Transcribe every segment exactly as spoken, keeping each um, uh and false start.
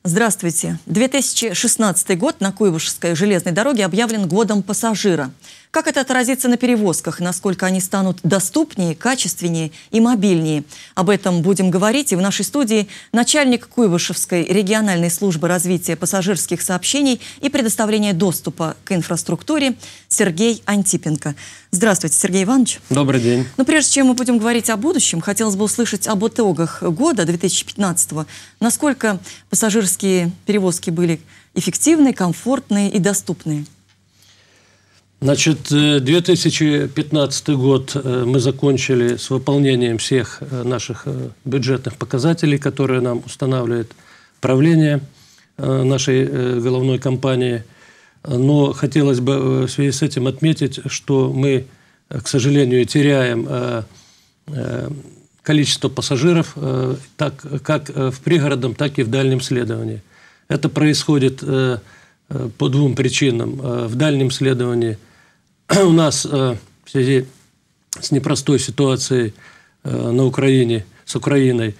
Здравствуйте. две тысячи шестнадцатый год на Куйбышевской железной дороге объявлен годом пассажира. Как это отразится на перевозках, насколько они станут доступнее, качественнее и мобильнее? Об этом будем говорить. И в нашей студии начальник Куйбышевской региональной службы развития пассажирских сообщений и предоставления доступа к инфраструктуре Сергей Антипенко. Здравствуйте, Сергей Иванович. Добрый день. Но прежде чем мы будем говорить о будущем, хотелось бы услышать об итогах года две тысячи пятнадцатого. Насколько пассажирские перевозки были эффективные, комфортные и доступные? Значит, две тысячи пятнадцатый год мы закончили с выполнением всех наших бюджетных показателей, которые нам устанавливает правление нашей головной компании. Но хотелось бы в связи с этим отметить, что мы, к сожалению, теряем количество пассажиров так, как в пригородном, так и в дальнем следовании. Это происходит по двум причинам. В дальнем следовании у нас в связи с непростой ситуацией на Украине, с Украиной,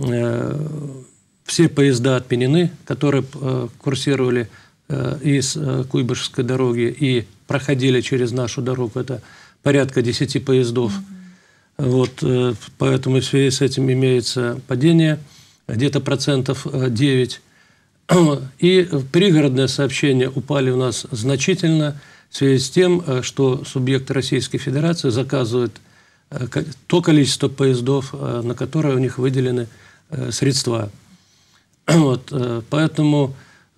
все поезда отменены, которые курсировали из Куйбышевской дороги и проходили через нашу дорогу. Это порядка десяти поездов. Mm-hmm. Вот, поэтому в связи с этим имеется падение где-то процентов девять. И пригородные сообщения упали у нас значительно в связи с тем, что субъекты Российской Федерации заказывают то количество поездов, на которые у них выделены средства. Вот, поэтому,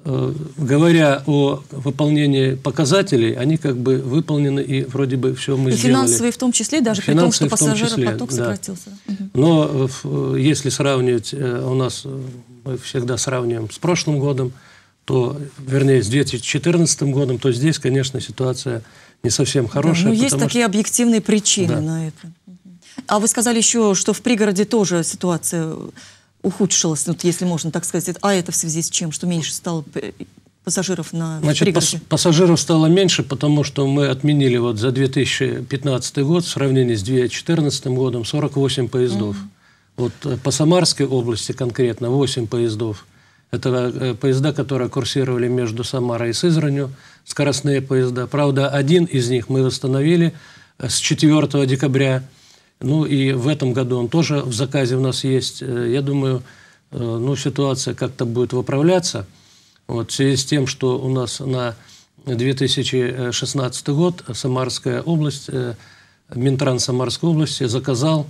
говоря о выполнении показателей, они как бы выполнены, и вроде бы все мы и сделали. Финансовые в том числе, даже при том, что пассажиропоток сократился. Да. Но если сравнивать, у нас мы всегда сравниваем с прошлым годом, то, вернее, с две тысячи четырнадцатым годом, то здесь, конечно, ситуация не совсем хорошая. Да, но есть такие что... объективные причины, да, на это. А вы сказали еще, что в пригороде тоже ситуация ухудшилась, вот, если можно так сказать. А это в связи с чем? Что меньше стало пассажиров на Значит, пригороде? Пас пассажиров стало меньше, потому что мы отменили вот за две тысячи пятнадцатый год в сравнении с две тысячи четырнадцатым годом сорок восемь поездов. Mm-hmm. Вот по Самарской области конкретно восемь поездов. Это поезда, которые курсировали между Самарой и Сызранью, скоростные поезда. Правда, один из них мы восстановили с четвёртого декабря. Ну и в этом году он тоже в заказе у нас есть. Я думаю, ну, ситуация как-то будет выправляться. Вот, в связи с тем, что у нас на две тысячи шестнадцатый год Самарская область, Минтранс Самарской области заказал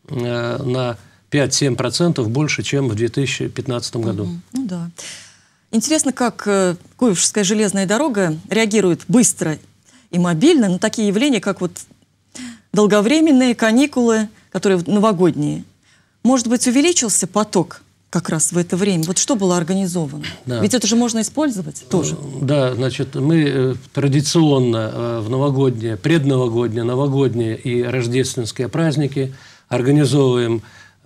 на пять-семь процентов больше, чем в две тысячи пятнадцатом году. Mm-hmm. Ну да. Интересно, как э, Куйбышевская железная дорога реагирует быстро и мобильно на такие явления, как вот долговременные каникулы, которые новогодние. Может быть, увеличился поток как раз в это время? Вот что было организовано? Да. Ведь это же можно использовать тоже. Да, значит, мы традиционно в новогодние, предновогодние, новогодние и рождественские праздники организовываем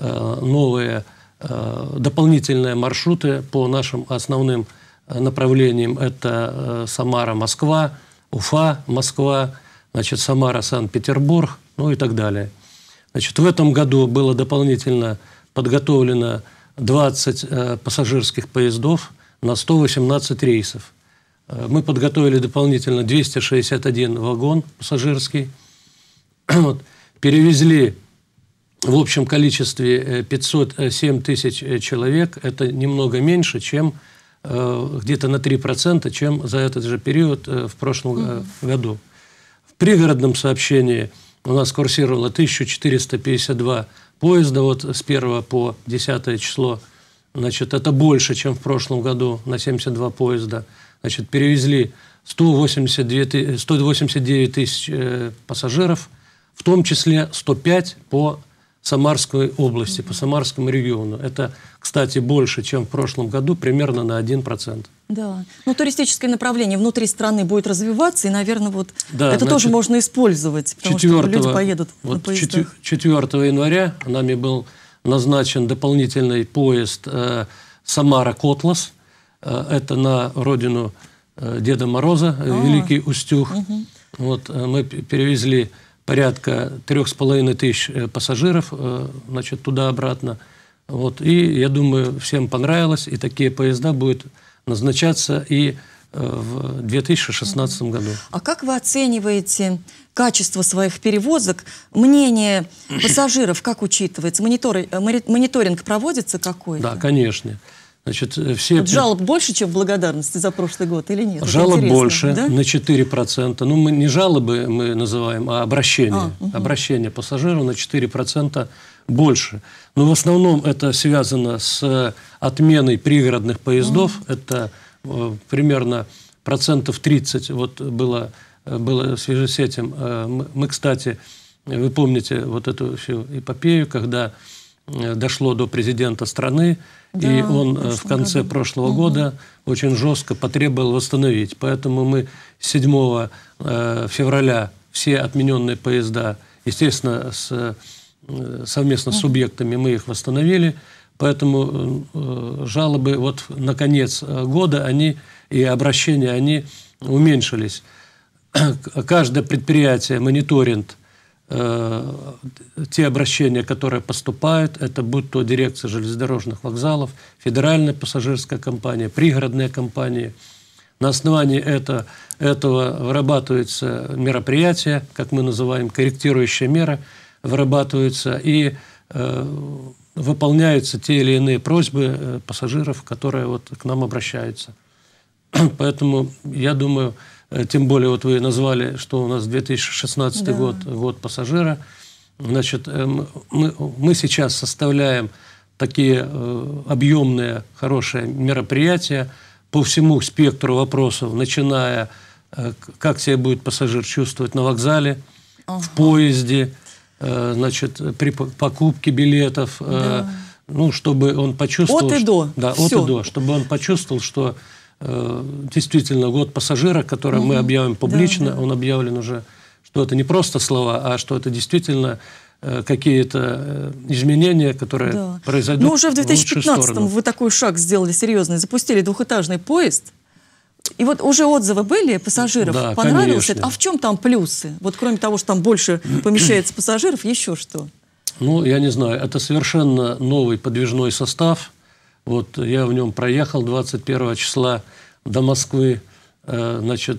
новые дополнительные маршруты по нашим основным направлениям. Это Самара-Москва, Уфа-Москва, значит, Самара-Санкт-Петербург, ну и так далее. Значит, в этом году было дополнительно подготовлено двадцать пассажирских поездов на сто восемнадцать рейсов. Мы подготовили дополнительно двести шестьдесят один вагон пассажирский. Вот, перевезли в общем количестве пятьсот семь тысяч человек. Это немного меньше, чем э, где-то на три процента, чем за этот же период э, в прошлом mm-hmm. году. В пригородном сообщении у нас курсировало тысяча четыреста пятьдесят два поезда вот с первого по десятое число. Значит, это больше, чем в прошлом году на семьдесят два поезда. Значит, перевезли сто восемьдесят девять тысяч э, пассажиров, в том числе сто пять по Самарской области, по Самарскому региону. Это, кстати, больше, чем в прошлом году, примерно на один процент. Да. Ну, туристическое направление внутри страны будет развиваться, и, наверное, вот да, это значит, тоже можно использовать, потому что люди поедут вот на поездах. четвёртого января нами был назначен дополнительный поезд э, Самара-Котлас. Э, это на родину э, Деда Мороза, э, Великий Устюг. Угу. Вот, э, мы перевезли порядка трех с половиной тысяч пассажиров, значит, туда-обратно. Вот, и я думаю, всем понравилось, и такие поезда будут назначаться и в две тысячи шестнадцатом году. А как вы оцениваете качество своих перевозок? Мнение пассажиров как учитывается? Монитор, мониторинг проводится какой-то? Да, конечно. Значит, все... Вот жалоб больше, чем благодарности за прошлый год или нет? Жалоб больше, да? На четыре процента. Ну, мы не жалобы мы называем, а обращения. А, угу. Обращения пассажиров на четыре процента больше. Но в основном это связано с отменой пригородных поездов. Угу. Это э, примерно процентов тридцать вот было, было в связи с этим. Мы, мы, кстати, вы помните вот эту всю эпопею, когда дошло до президента страны, да, и он в конце году. прошлого угу. года очень жестко потребовал восстановить. Поэтому мы седьмого февраля все отмененные поезда, естественно, с, совместно угу. с субъектами мы их восстановили. Поэтому жалобы вот на конец года они, и обращения они уменьшились. Каждое предприятие мониторит те обращения, которые поступают, это будь то дирекция железнодорожных вокзалов, федеральная пассажирская компания, пригородные компании. На основании это, этого вырабатываются мероприятия, как мы называем, корректирующие меры, вырабатываются и э, выполняются те или иные просьбы пассажиров, которые вот к нам обращаются. Поэтому я думаю, тем более вот вы назвали, что у нас две тысячи шестнадцатый да. год, год пассажира. Значит, мы, мы сейчас составляем такие объемные, хорошие мероприятия по всему спектру вопросов, начиная, как себя будет пассажир чувствовать на вокзале, ага. в поезде, значит, при покупке билетов, да. ну, чтобы он почувствовал... От и до. Да, от и до. Чтобы он почувствовал, что действительно год пассажира, который угу. мы объявим публично, да, да. он объявлен уже, что это не просто слова, а что это действительно э, какие-то изменения, которые да. произойдут. Но уже в две тысячи пятнадцатом вы такой шаг сделали серьезный, запустили двухэтажный поезд, и вот уже отзывы были пассажиров, да, понравилось это? А в чем там плюсы? Вот кроме того, что там больше помещается пассажиров, еще что? Ну, я не знаю, это совершенно новый подвижной состав. Вот я в нем проехал двадцать первого числа до Москвы. Значит,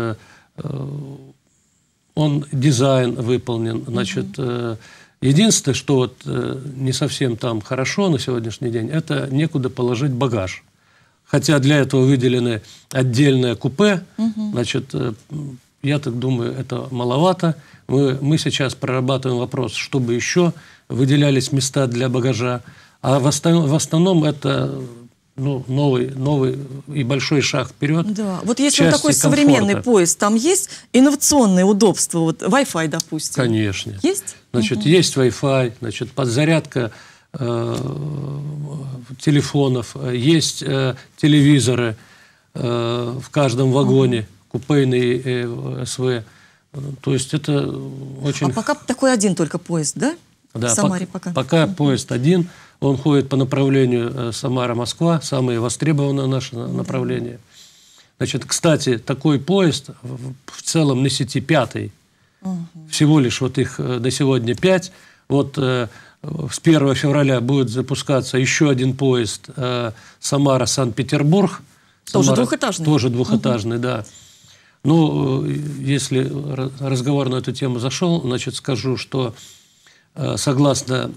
он дизайн выполнен. Значит, единственное, что вот не совсем там хорошо на сегодняшний день, это некуда положить багаж. Хотя для этого выделены отдельное купе. Значит, я так думаю, это маловато. Мы, мы сейчас прорабатываем вопрос, чтобы еще выделялись места для багажа. А в основном, в основном это ну, новый, новый и большой шаг вперед. Да. Вот если вот такой комфорта. Современный поезд, там есть инновационные удобства, вот Wi-Fi, допустим? Конечно. Есть? Значит, угу. есть Wi-Fi, значит, подзарядка э, телефонов, есть э, телевизоры э, в каждом вагоне, угу. купейный э, СВ. То есть это очень... А пока такой один только поезд, да? Да, в Самаре пока. Пока угу. поезд один. Он ходит по направлению Самара-Москва, самое востребованное наше направление. Значит, кстати, такой поезд в целом на сети пятый. Угу. Всего лишь вот их до сегодня пять. Вот э, с первого февраля будет запускаться еще один поезд э, Самара-Санкт-Петербург. Тоже Самара, двухэтажный? Тоже двухэтажный, угу. да. Ну, если разговор на эту тему зашел, значит, скажу, что э, согласно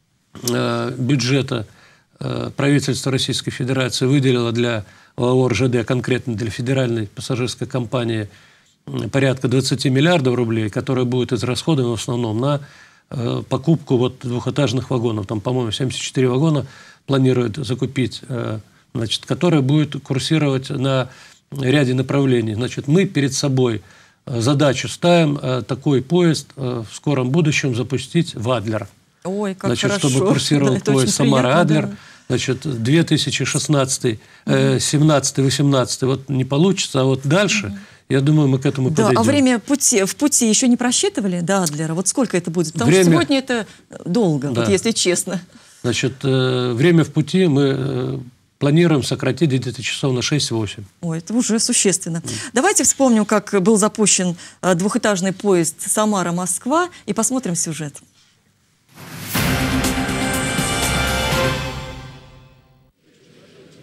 бюджета правительство Российской Федерации выделило для ОАО РЖД, конкретно для федеральной пассажирской компании, порядка двадцати миллиардов рублей, которые будут израсходованы в основном на покупку вот двухэтажных вагонов. Там, по-моему, семьдесят четыре вагона планируют закупить, значит, которые будут курсировать на ряде направлений. Значит, мы перед собой задачу ставим такой поезд в скором будущем запустить в Адлер. Ой, как значит, хорошо. Чтобы курсировал да, поезд Самара-Адлер, да. Значит, две тысячи шестнадцатый, семнадцатый, восемнадцатый вот не получится, а вот дальше, угу. я думаю, мы к этому да, подойдем. А время пути, в пути еще не просчитывали до Адлера? Вот сколько это будет? Потому время... что сегодня это долго, да. вот если честно. Значит, время в пути мы планируем сократить где-то часов на шесть-восемь. Ой, это уже существенно. Mm. Давайте вспомним, как был запущен двухэтажный поезд Самара-Москва, и посмотрим сюжет.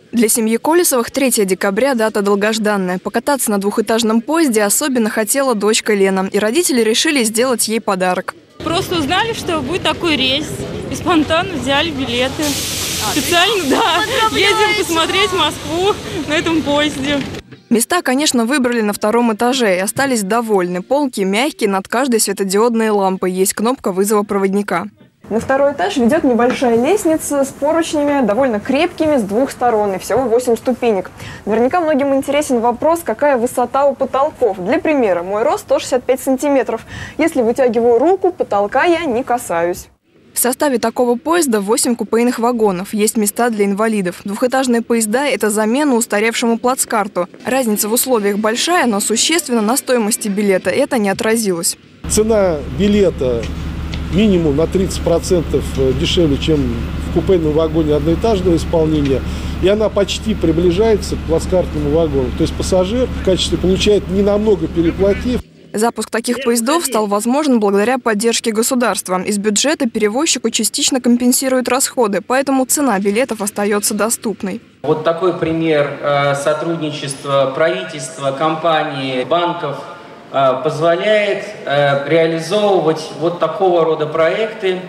Для семьи Колесовых третьего декабря дата долгожданная. Покататься на двухэтажном поезде особенно хотела дочка Лена. И родители решили сделать ей подарок. Просто узнали, что будет такой рейс. И спонтанно взяли билеты. Специально, да, едем посмотреть Москву на этом поезде. Места, конечно, выбрали на втором этаже и остались довольны. Полки мягкие, над каждой светодиодной лампой. Есть кнопка вызова проводника. На второй этаж ведет небольшая лестница с поручнями, довольно крепкими, с двух сторон, и всего восемь ступенек. Наверняка многим интересен вопрос, какая высота у потолков. Для примера, мой рост сто шестьдесят пять сантиметров. Если вытягиваю руку, потолка я не касаюсь. В составе такого поезда восемь купейных вагонов. Есть места для инвалидов. Двухэтажные поезда – это замена устаревшему плацкарту. Разница в условиях большая, но существенно на стоимости билета это не отразилось. Цена билета минимум на тридцать процентов дешевле, чем в купейном вагоне одноэтажного исполнения. И она почти приближается к плацкартному вагону. То есть пассажир в качестве получает не намного переплатив. Запуск таких поездов стал возможен благодаря поддержке государства. Из бюджета перевозчику частично компенсируют расходы, поэтому цена билетов остается доступной. Вот такой пример сотрудничества правительства, компаний, банков позволяет реализовывать вот такого рода проекты.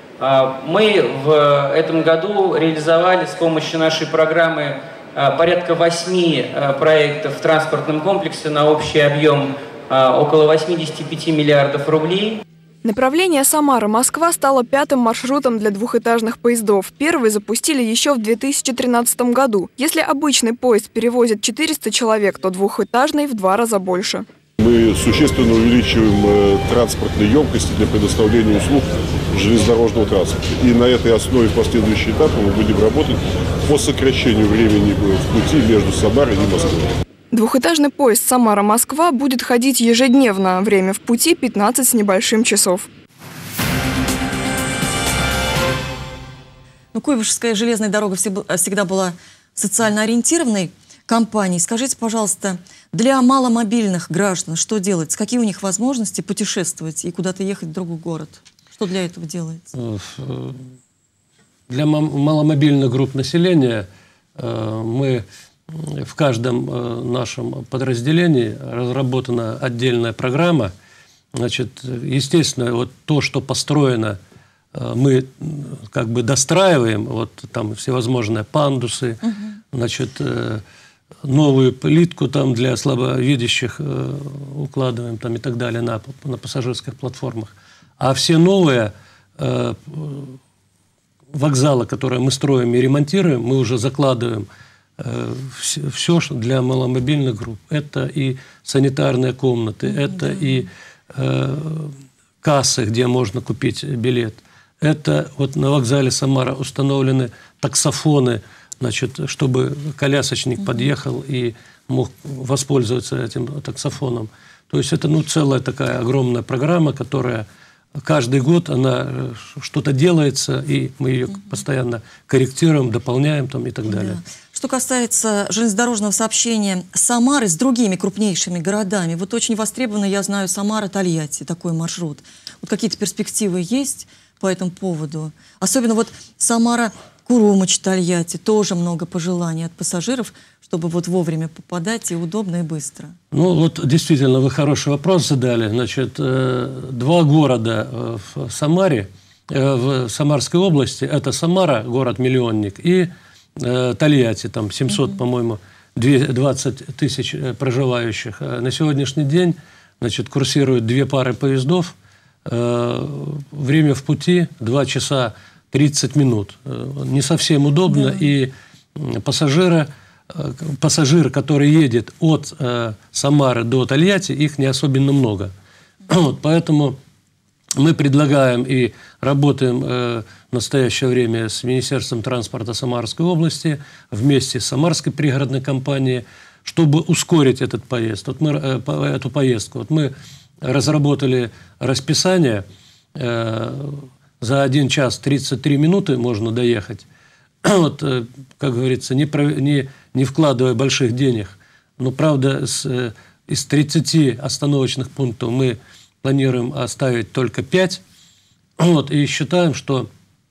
Мы в этом году реализовали с помощью нашей программы порядка восьми проектов в транспортном комплексе на общий объем около восьмидесяти пяти миллиардов рублей. Направление Самара-Москва стало пятым маршрутом для двухэтажных поездов. Первый запустили еще в две тысячи тринадцатом году. Если обычный поезд перевозит четыреста человек, то двухэтажный в два раза больше. Мы существенно увеличиваем транспортные емкости для предоставления услуг железнодорожного транспорта. И на этой основе в последующие этапы мы будем работать по сокращению времени в пути между Самарой и Москвой. Двухэтажный поезд Самара-Москва будет ходить ежедневно. Время в пути пятнадцать с небольшим часов. Ну, Куйбышевская железная дорога всегда была социально ориентированной компанией. Скажите, пожалуйста, для маломобильных граждан что делать? Какие у них возможности путешествовать и куда-то ехать в другой город? Что для этого делается? Для маломобильных групп населения мы... В каждом нашем подразделении разработана отдельная программа. Значит, естественно, вот то, что построено, мы как бы достраиваем, вот там всевозможные пандусы, угу. значит, новую плитку там для слабовидящих укладываем там и так далее на, на пассажирских платформах. А все новые вокзалы, которые мы строим и ремонтируем, мы уже закладываем все, что для маломобильных групп. Это и санитарные комнаты, mm-hmm. это и э, кассы, где можно купить билет. Это вот на вокзале Самара установлены таксофоны, значит, чтобы колясочник mm-hmm. подъехал и мог воспользоваться этим таксофоном. То есть это ну, целая такая огромная программа, которая каждый год она что-то делается, и мы ее mm-hmm. постоянно корректируем, дополняем там, и так далее. Да. Что касается железнодорожного сообщения Самары с другими крупнейшими городами, вот очень востребовано, я знаю, Самара-Тольятти, такой маршрут. Вот какие-то перспективы есть по этому поводу? Особенно вот Самара-Курумыч-Тольятти, тоже много пожеланий от пассажиров, чтобы вот вовремя попадать и удобно, и быстро. Ну вот действительно вы хороший вопрос задали. Значит, два города в Самаре, в Самарской области, это Самара, город-миллионник, и Тольятти, там семьсот, mm-hmm. по-моему, двадцать тысяч проживающих. На сегодняшний день, значит, курсируют две пары поездов. Время в пути два часа тридцать минут. Не совсем удобно. Mm-hmm. И пассажиры, пассажир, который едет от Самары до Тольятти, их не особенно много. Вот, поэтому мы предлагаем и работаем э, в настоящее время с Министерством транспорта Самарской области вместе с Самарской пригородной компанией, чтобы ускорить этот поезд, вот мы, э, по, эту поездку. Вот мы разработали расписание, э, за один час тридцать три минуты можно доехать, вот, э, как говорится, не, не, не вкладывая больших денег. Но, правда, с, э, из тридцати остановочных пунктов мы планируем оставить только пять. Вот, и считаем, что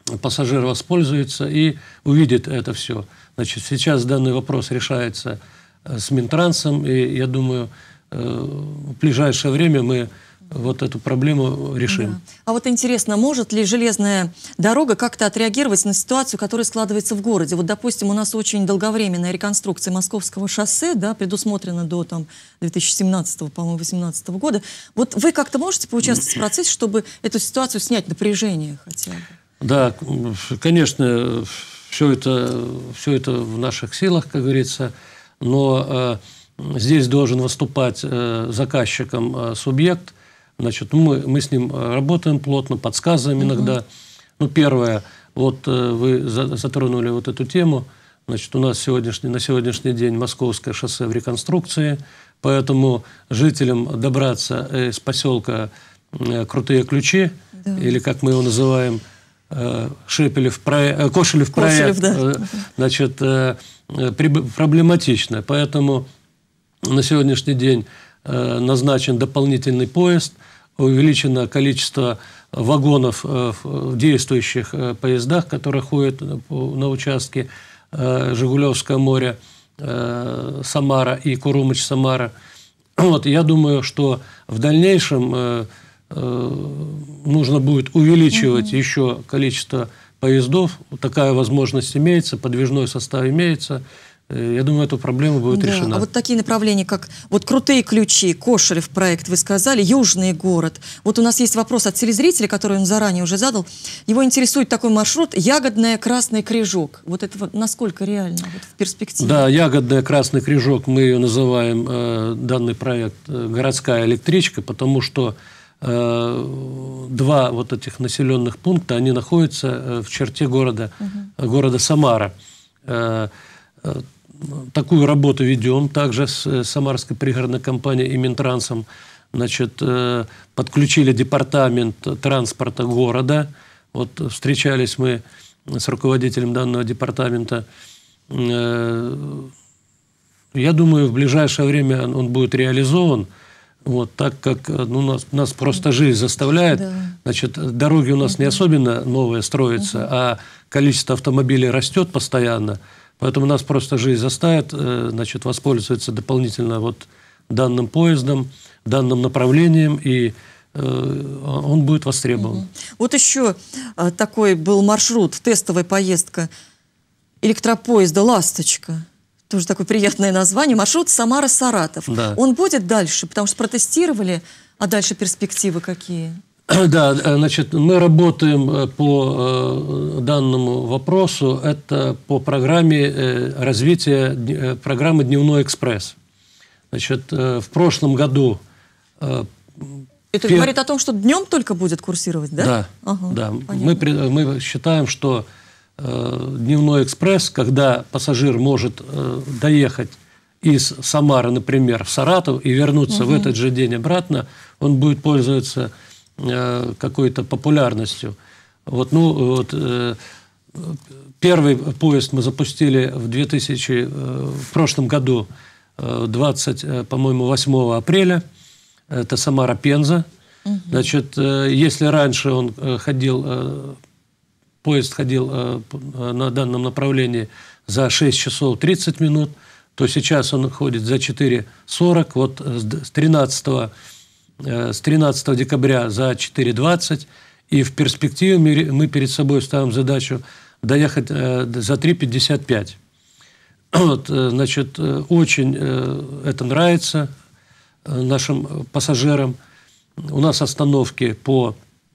пассажир воспользуется и увидит это все. Значит, сейчас данный вопрос решается с Минтрансом, и я думаю, в ближайшее время мы вот эту проблему решим. Да. А вот интересно, может ли железная дорога как-то отреагировать на ситуацию, которая складывается в городе? Вот, допустим, у нас очень долговременная реконструкция Московского шоссе, да, предусмотрена до там, две тысячи семнадцатого, по-моему, две тысячи восемнадцатого года. Вот вы как-то можете поучаствовать в процессе, чтобы эту ситуацию снять напряжение хотя бы? Да, конечно, все это, все это в наших силах, как говорится, но э, здесь должен выступать э, заказчиком э, субъект. Значит, мы, мы с ним работаем плотно, подсказываем иногда. Uh-huh. Ну, первое, вот э, вы за, затронули вот эту тему. Значит, у нас сегодняшний, на сегодняшний день Московское шоссе в реконструкции, поэтому жителям добраться из поселка э, Крутые Ключи, да. или как мы его называем, э, Шепелев, про... Кошелев, Кошелев, проект, да. э, значит, э, при... проблематично. Поэтому на сегодняшний день э, назначен дополнительный поезд, увеличено количество вагонов в действующих поездах, которые ходят на участке Жигулевское море, Самара и Курумыч-Самара. Вот, я думаю, что в дальнейшем нужно будет увеличивать угу. еще количество поездов. Такая возможность имеется, подвижной состав имеется. Я думаю, эту проблему будет да. решена. А вот такие направления, как вот Крутые Ключи, Кошелев проект, вы сказали, Южный город. Вот у нас есть вопрос от телезрителя, который он заранее уже задал. Его интересует такой маршрут Ягодная, Красный Крижок. Вот это вот насколько реально вот в перспективе? Да, Ягодная, Красный Крижок, мы ее называем, э, данный проект, э, городская электричка, потому что э, два вот этих населенных пункта, они находятся э, в черте города, угу. города Самара. Э, э, Такую работу ведем также с Самарской пригородной компанией и Минтрансом. Значит, подключили департамент транспорта города. Вот встречались мы с руководителем данного департамента. Я думаю, в ближайшее время он будет реализован. Вот, так как ну, нас, нас просто жизнь заставляет. Да. Значит, дороги у нас угу. не особенно новые строятся, угу. а количество автомобилей растет постоянно. Поэтому нас просто жизнь заставит, значит, воспользоваться дополнительно вот данным поездом, данным направлением, и э, он будет востребован. Угу. Вот еще а, такой был маршрут, тестовая поездка электропоезда «Ласточка». Тоже такое приятное название. Маршрут Самара-Саратов. Да. Он будет дальше, потому что протестировали, а дальше перспективы какие? Да, значит, мы работаем по данному вопросу. Это по программе развития программы «Дневной экспресс». Значит, в прошлом году... Это пер... говорит о том, что днем только будет курсировать, да? Да, ага, да. Мы, мы считаем, что «Дневной экспресс», когда пассажир может доехать из Самары, например, в Саратов и вернуться угу. в этот же день обратно, он будет пользоваться какой-то популярностью. Вот, ну, вот, э, первый поезд мы запустили в, две тысячи, э, в прошлом году, э, двадцать, по-моему, восьмого апреля. Это Самара-Пенза. Угу. Значит, э, если раньше он ходил, э, поезд ходил э, на данном направлении за шесть часов тридцать минут, то сейчас он ходит за четыре сорок. Вот с тринадцатого С тринадцатого декабря за четыре двадцать, и в перспективе мы перед собой ставим задачу доехать за три пятьдесят пять. Вот, значит, очень это нравится нашим пассажирам. У нас остановки по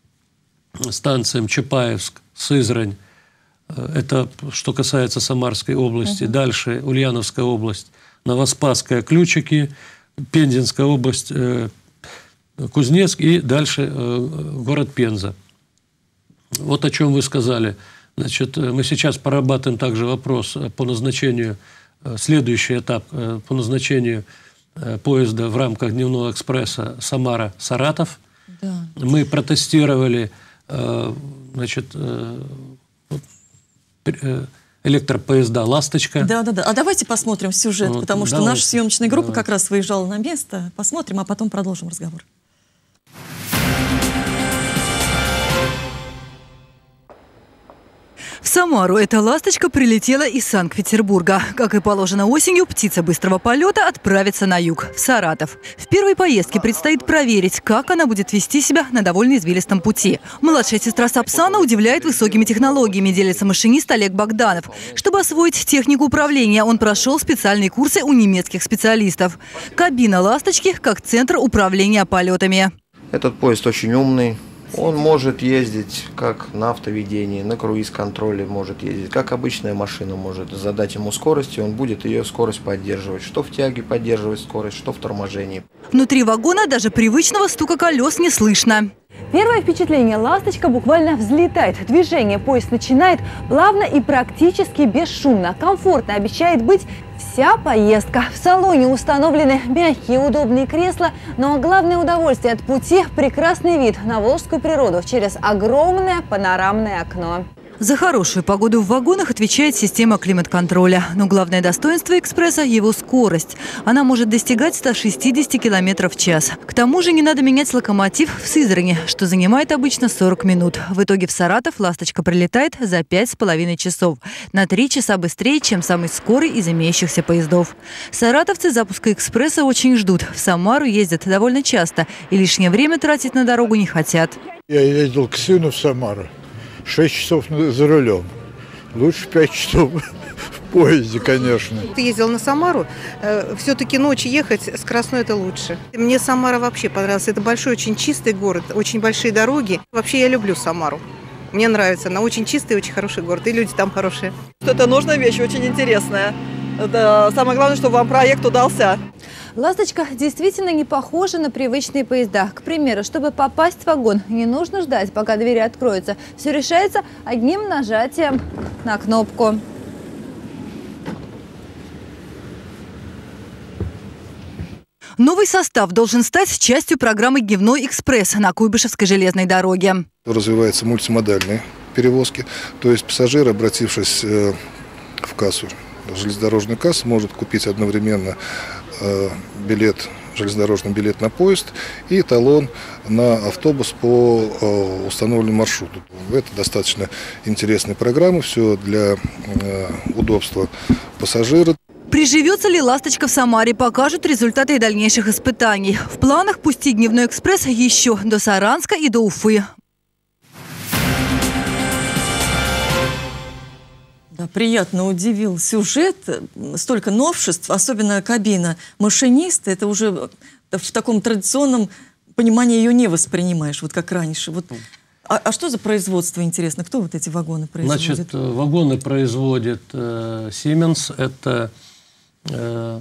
станциям Чапаевск, Сызрань. Это что касается Самарской области. Uh-huh. Дальше Ульяновская область, Новоспасская, Ключики, Пензенская область, Кузнецк и дальше э, город Пенза. Вот о чем вы сказали. Значит, мы сейчас прорабатываем также вопрос по назначению, э, следующий этап э, по назначению э, поезда в рамках Дневного экспресса Самара-Саратов. Да. Мы протестировали э, значит, э, э, электропоезда «Ласточка». Да, да, да. А давайте посмотрим сюжет, вот, потому что давайте. Наша съемочная группа давайте. Как раз выезжала на место. Посмотрим, а потом продолжим разговор. Самару эта ласточка прилетела из Санкт-Петербурга. Как и положено осенью, птица быстрого полета отправится на юг, в Саратов. В первой поездке предстоит проверить, как она будет вести себя на довольно извилистом пути. Младшая сестра Сапсана удивляет высокими технологиями, делится машинист Олег Богданов. Чтобы освоить технику управления, он прошел специальные курсы у немецких специалистов. Кабина ласточки как центр управления полетами. Этот поезд очень умный. Он может ездить как на автоведении, на круиз-контроле может ездить, как обычная машина может. Задать ему скорость, и он будет ее скорость поддерживать. Что в тяге поддерживать скорость, что в торможении. Внутри вагона даже привычного стука колес не слышно. Первое впечатление – ласточка буквально взлетает. Движение поезд начинает плавно и практически бесшумно. Комфортно обещает быть вся поездка. В салоне установлены мягкие удобные кресла, но главное удовольствие от пути – прекрасный вид на волжскую природу через огромное панорамное окно. За хорошую погоду в вагонах отвечает система климат-контроля. Но главное достоинство экспресса – его скорость. Она может достигать ста шестидесяти километров в час. К тому же не надо менять локомотив в Сызрани, что занимает обычно сорок минут. В итоге в Саратов ласточка прилетает за пять с половиной часов. На три часа быстрее, чем самый скорый из имеющихся поездов. Саратовцы запуска экспресса очень ждут. В Самару ездят довольно часто и лишнее время тратить на дорогу не хотят. Я ездил к сыну в Самару. Шесть часов за рулем. Лучше пять часов в поезде, конечно. Ты ездил на Самару. Все-таки ночью ехать скоростной – это лучше. Мне Самара вообще понравилась. Это большой, очень чистый город, очень большие дороги. Вообще я люблю Самару. Мне нравится. Она очень чистый, очень хороший город. И люди там хорошие. Это нужная вещь, очень интересная. Это самое главное, чтобы вам проект удался. Ласточка действительно не похожа на привычные поезда. К примеру, чтобы попасть в вагон, не нужно ждать, пока двери откроются. Все решается одним нажатием на кнопку. Новый состав должен стать частью программы «Дневной экспресс» на Куйбышевской железной дороге. Развиваются мультимодальные перевозки, то есть пассажир, обратившись в кассу, железнодорожную кассу, может купить одновременно билет, железнодорожный билет на поезд и талон на автобус по установленному маршруту. Это достаточно интересная программа, все для удобства пассажира. Приживется ли ласточка в Самаре, покажут результаты дальнейших испытаний. В планах пустить дневной экспресс еще до Саранска и до Уфы. Да, приятно удивил сюжет, столько новшеств, особенно кабина машиниста. Это уже в таком традиционном понимании ее не воспринимаешь, вот как раньше. Вот. А, а что за производство, интересно? Кто вот эти вагоны производит? Значит, вагоны производит э, Siemens, это э,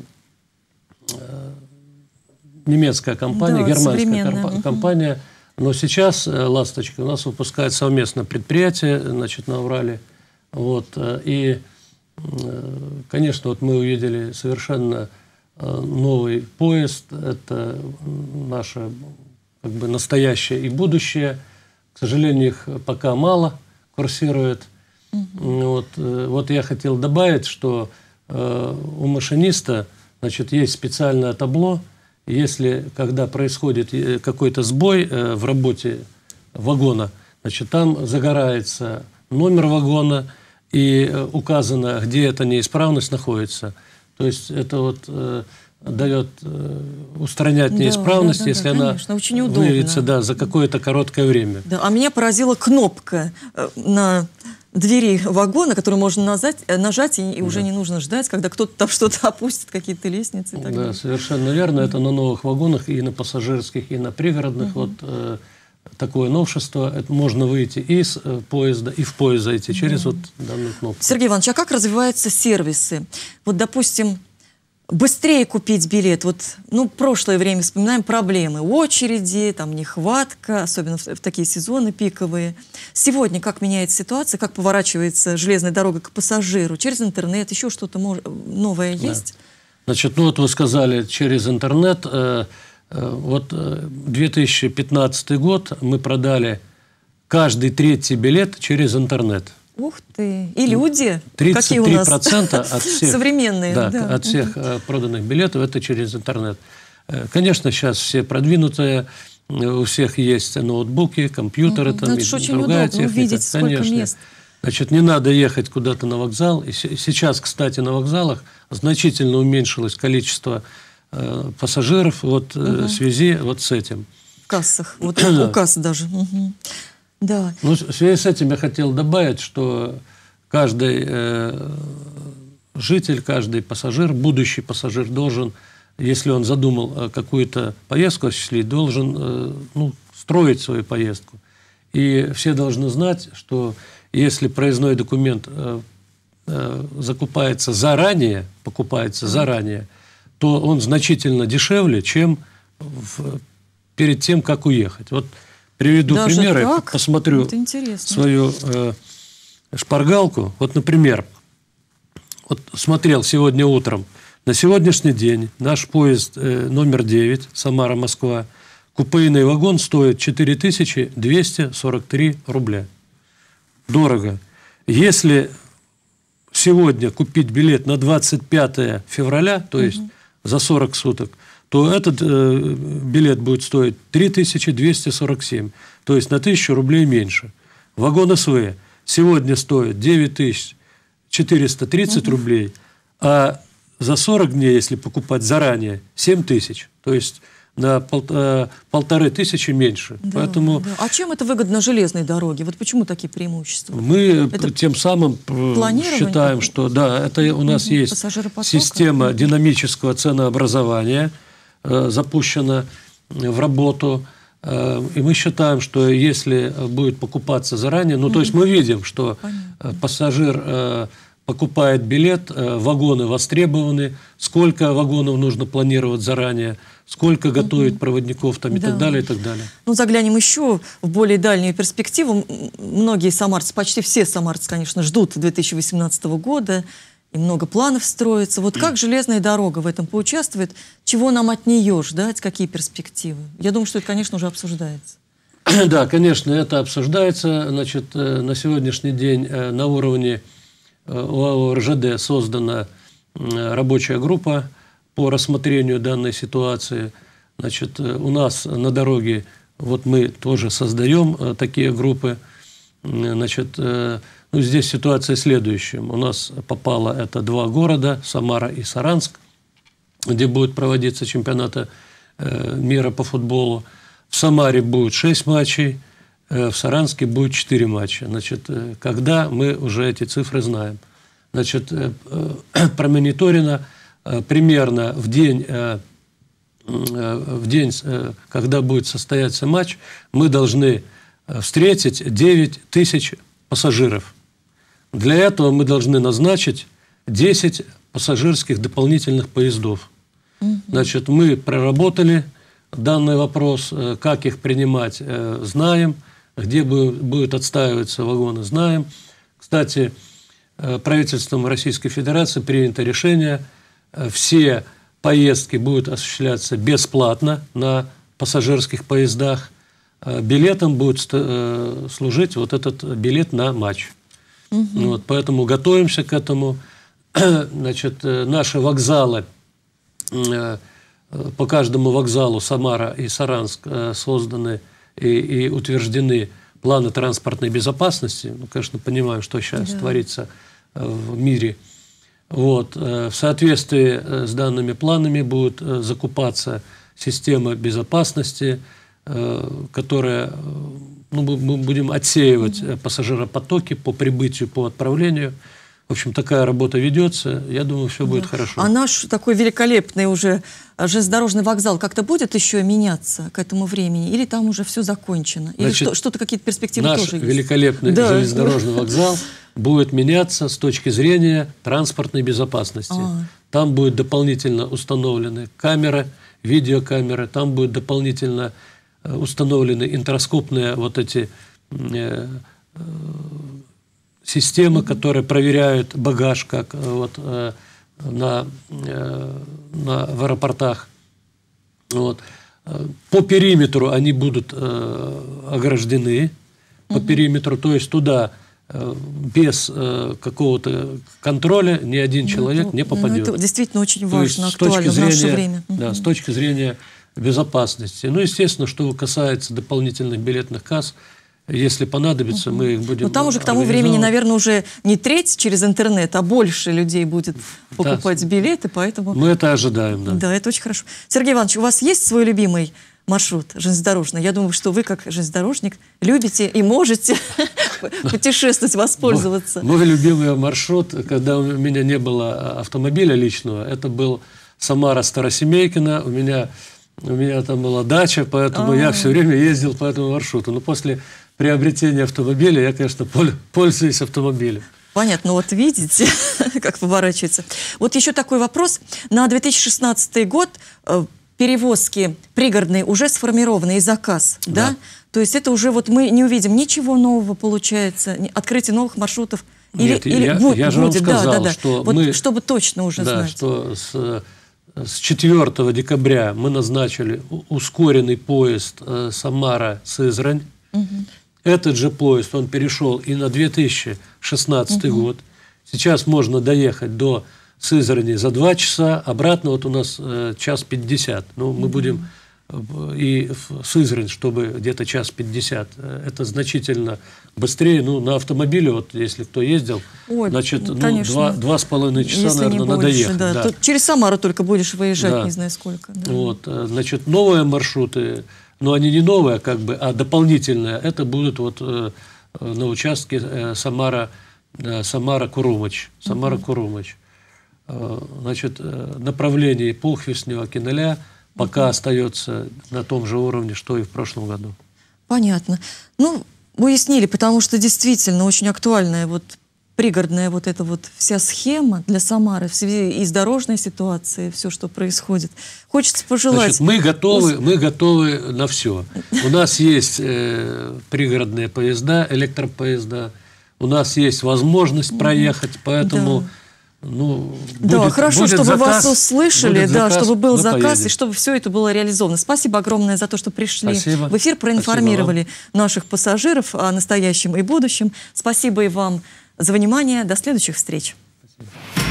э, немецкая компания, да, германская комп компания. Но сейчас э, «Ласточка» у нас выпускает совместное предприятие, значит, на Урале. Вот, и, конечно, вот мы увидели совершенно новый поезд. Это наше как бы настоящее и будущее. К сожалению, их пока мало курсирует. Mm-hmm. Вот, вот я хотел добавить, что у машиниста, значит, есть специальное табло. Если, когда происходит какой-то сбой в работе вагона, значит, там загорается номер вагона, и указано, где эта неисправность находится. То есть это вот э, дает э, устранять да, неисправность, да, да, если да, она очень выявится да, за какое-то короткое время. Да, а меня поразила кнопка на двери вагона, которую можно нажать, нажать и, и да. уже не нужно ждать, когда кто-то там что-то опустит, какие-то лестницы. И так да, далее. Совершенно верно. Это на новых вагонах, и на пассажирских, и на пригородных. Угу. Вот, э, такое новшество. Это можно выйти из э, поезда и в поезд зайти через mm. вот данную кнопку. Сергей Иванович, а как развиваются сервисы? Вот, допустим, быстрее купить билет. Вот, ну, прошлое время вспоминаем проблемы. Очереди, там, нехватка, особенно в, в такие сезоны пиковые. Сегодня как меняется ситуация, как поворачивается железная дорога к пассажиру? Через интернет еще что-то новое да. есть? Значит, ну вот вы сказали, через интернет... Э, Вот две тысячи пятнадцатый год мы продали каждый третий билет через интернет. Ух ты! И люди? тридцать три Какие у нас от всех, современные, да, да. от всех проданных билетов это через интернет. Конечно, сейчас все продвинутые, у всех есть ноутбуки, компьютеры, угу. там, и другая техника. Увидеть, сколько мест. Значит, не надо ехать куда-то на вокзал. И сейчас, кстати, на вокзалах значительно уменьшилось количество э, пассажиров вот, э, в связи вот с этим. В кассах. Вот у касс даже. Угу. Да. Ну, в связи с этим я хотел добавить, что каждый э, житель, каждый пассажир, будущий пассажир должен, если он задумал какую-то поездку осуществить, должен э, ну, строить свою поездку. И все должны знать, что если проездной документ э, э, закупается заранее, покупается заранее, то он значительно дешевле, чем в, перед тем, как уехать. Вот приведу Даже примеры, так? посмотрю свою э, шпаргалку. Вот, например, вот смотрел сегодня утром, на сегодняшний день наш поезд э, номер девять, Самара-Москва, купейный вагон стоит четыре тысячи двести сорок три рубля. Дорого. Если сегодня купить билет на двадцать пятое февраля, то есть угу. за сорок суток, то этот э, билет будет стоить три тысячи двести сорок семь, то есть на тысячу рублей меньше. Вагон СВ сегодня стоит девять тысяч четыреста тридцать угу. рублей, а за сорок дней, если покупать заранее, семь тысяч, то есть на пол, э, полторы тысячи меньше. Да, Поэтому да. А чем это выгодно железной дороге? Вот почему такие преимущества? Мы это тем самым считаем, что да, это у нас угу. есть система угу. динамического ценообразования, э, запущена в работу. Э, и мы считаем, что если будет покупаться заранее, ну угу. то есть мы видим, что Понятно. пассажир э, покупает билет, э, вагоны востребованы, сколько вагонов нужно планировать заранее, сколько готовить угу. проводников там, и да. так далее, и так далее. Ну, заглянем еще в более дальнюю перспективу. Многие самарцы, почти все самарцы, конечно, ждут две тысячи восемнадцатого года, и много планов строится. Вот как железная дорога в этом поучаствует? Чего нам от нее ждать? Какие перспективы? Я думаю, что это, конечно, уже обсуждается. Да, конечно, это обсуждается. Значит, на сегодняшний день на уровне ОАО РЖД создана рабочая группа по рассмотрению данной ситуации. Значит, у нас на дороге, вот мы тоже создаем такие группы. Значит, ну, здесь ситуация следующая. У нас попало это два города, Самара и Саранск, где будет проводиться чемпионат мира по футболу. В Самаре будет шесть матчей, в Саранске будет четыре матча. Значит, когда мы уже эти цифры знаем. Значит, промониторено примерно в день, в день, когда будет состояться матч, мы должны встретить девять тысяч пассажиров. Для этого мы должны назначить десять пассажирских дополнительных поездов. Значит, мы проработали данный вопрос, как их принимать, знаем, где будут отстаиваться вагоны, знаем. Кстати, правительством Российской Федерации принято решение, все поездки будут осуществляться бесплатно на пассажирских поездах. Билетом будет служить вот этот билет на матч. Угу. Вот, поэтому готовимся к этому. Значит, наши вокзалы, по каждому вокзалу Самара и Саранск созданы и, и утверждены планы транспортной безопасности. Ну, конечно, понимаем, что сейчас да. творится в мире. Вот. В соответствии с данными планами будет закупаться система безопасности, которая, ну, мы будем отсеивать mm-hmm. пассажиропотоки по прибытию, по отправлению. В общем, такая работа ведется. Я думаю, все да. будет хорошо. А наш такой великолепный уже железнодорожный вокзал как-то будет еще меняться к этому времени? Или там уже все закончено? Или Значит, что-то, какие-то перспективы наш тоже есть? Наш великолепный да. железнодорожный вокзал будет меняться с точки зрения транспортной безопасности. А. Там будут дополнительно установлены камеры, видеокамеры, там будут дополнительно установлены интерскопные вот эти э, э, системы, mm-hmm. которые проверяют багаж, как вот, э, на, э, на, в аэропортах. Вот. По периметру они будут э, ограждены, по mm-hmm. периметру, то есть туда э, без э, какого-то контроля ни один человек mm-hmm. не попадет. Ну, это действительно очень важно, актуально в наше время. Да, mm-hmm. с точки зрения безопасности. Ну, естественно, что касается дополнительных билетных касс, если понадобится, угу. мы их будем. Но там уже к тому времени, наверное, уже не треть через интернет, а больше людей будет покупать да. билеты, поэтому... Мы это ожидаем, да. Да, это очень хорошо. Сергей Иванович, у вас есть свой любимый маршрут железнодорожный? Я думаю, что вы, как железнодорожник, любите и можете путешествовать, воспользоваться. Мой любимый маршрут, когда у меня не было автомобиля личного, это был Самара-Старосемейкино. У меня, у меня там была дача, поэтому я все время ездил по этому маршруту. Но после приобретения автомобиля я, конечно, пользуюсь автомобилем. Понятно, ну вот видите, как поворачивается. Вот еще такой вопрос. На две тысячи шестнадцатый год перевозки пригородные уже сформированы и заказ, да? да? То есть это уже вот мы не увидим ничего нового, получается, открытие новых маршрутов. Или, Нет, или я, будет, я же вам будет, сказал, да, да, да. что вот мы... Чтобы точно уже да, знать. что с, с четвёртого декабря мы назначили ускоренный поезд э, Самара-Сызрань. Угу. Этот же поезд, он перешел и на две тысячи шестнадцатый угу. год. Сейчас можно доехать до Сызрани за два часа, обратно вот у нас э, час пятьдесят. Ну, мы угу. будем э, и в Сызрань, чтобы где-то час пятьдесят. Это значительно быстрее. Ну, на автомобиле, вот если кто ездил, Ой, значит, ну, два, два с половиной часа, если наверное, надо больше, ехать. Да. Да. Через Самару только будешь выезжать, да. не знаю сколько. Да. Вот, значит, новые маршруты, но они не новые, как бы, а дополнительные. Это будут вот э, на участке э, Самара, э, Самара-Курумыч. Самара-Курумыч. Э, значит, э, направление Пулхвеснева-Кинеля пока угу. остается на том же уровне, что и в прошлом году. Понятно. Ну, уяснили, потому что действительно очень актуальная вот пригородная вот эта вот вся схема для Самары в связи и с дорожной ситуацией, все, что происходит. Хочется пожелать... Значит, мы готовы, мы готовы на все. У нас есть э, пригородные поезда, электропоезда, у нас есть возможность проехать, поэтому... Да. Ну, да, будет, хорошо, будет чтобы заказ, вас услышали, да, заказ, чтобы был заказ поедем. И чтобы все это было реализовано. Спасибо огромное за то, что пришли Спасибо. в эфир, проинформировали наших пассажиров о настоящем и будущем. Спасибо и вам за внимание. До следующих встреч. Спасибо.